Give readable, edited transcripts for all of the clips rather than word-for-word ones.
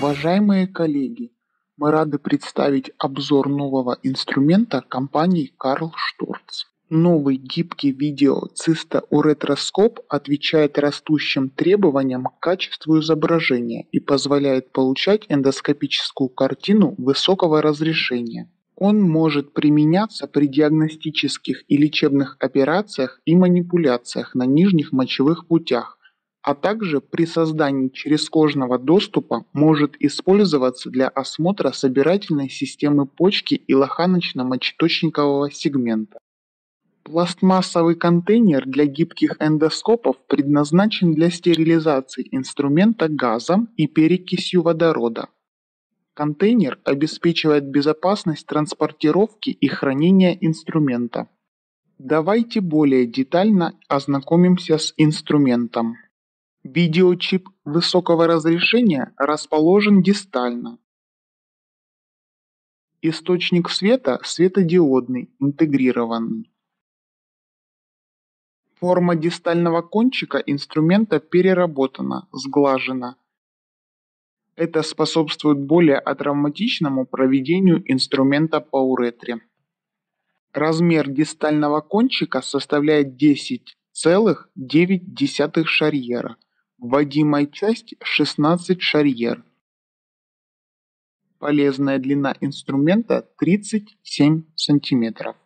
Уважаемые коллеги, мы рады представить обзор нового инструмента компании Karl Storz. Новый гибкий видеоцистоуретроскоп отвечает растущим требованиям к качеству изображения и позволяет получать эндоскопическую картину высокого разрешения. Он может применяться при диагностических и лечебных операциях и манипуляциях на нижних мочевых путях, а также при создании черезкожного доступа может использоваться для осмотра собирательной системы почки и лоханочно-мочеточникового сегмента. Пластмассовый контейнер для гибких эндоскопов предназначен для стерилизации инструмента газом и перекисью водорода. Контейнер обеспечивает безопасность транспортировки и хранения инструмента. Давайте более детально ознакомимся с инструментом. Видеочип высокого разрешения расположен дистально. Источник света светодиодный, интегрированный. Форма дистального кончика инструмента переработана, сглажена. Это способствует более атравматичному проведению инструмента по уретре. Размер дистального кончика составляет 10,9 шарьера. Вводимая часть 16 шарьер. Полезная длина инструмента 37 см.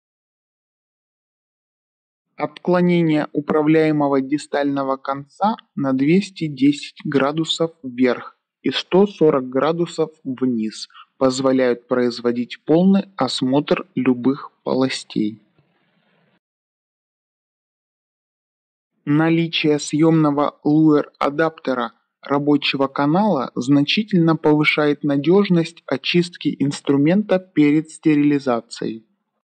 Отклонение управляемого дистального конца на 210 градусов вверх и 140 градусов вниз позволяют производить полный осмотр любых полостей. Наличие съемного луэр-адаптера рабочего канала значительно повышает надежность очистки инструмента перед стерилизацией.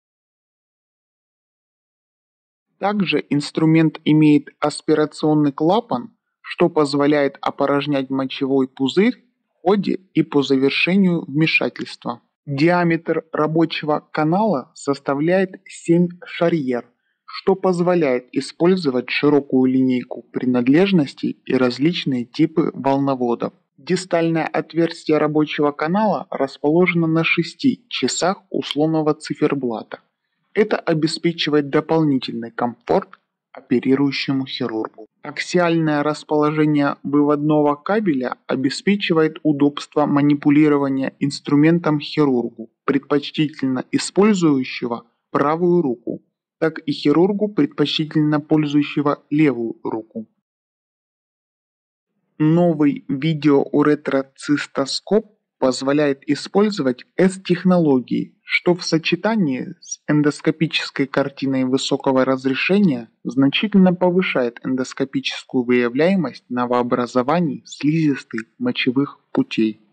Также инструмент имеет аспирационный клапан, что позволяет опорожнять мочевой пузырь в ходе и по завершению вмешательства. Диаметр рабочего канала составляет 7 шарьер, что позволяет использовать широкую линейку принадлежностей и различные типы волноводов. Дистальное отверстие рабочего канала расположено на 6 часах условного циферблата. Это обеспечивает дополнительный комфорт оперирующему хирургу. Аксиальное расположение выводного кабеля обеспечивает удобство манипулирования инструментом хирургу, предпочтительно использующего правую руку, так и хирургу, предпочтительно пользующего левую руку. Новый видеоуретроцистоскоп позволяет использовать S-технологии, что в сочетании с эндоскопической картиной высокого разрешения значительно повышает эндоскопическую выявляемость новообразований слизистой мочевых путей.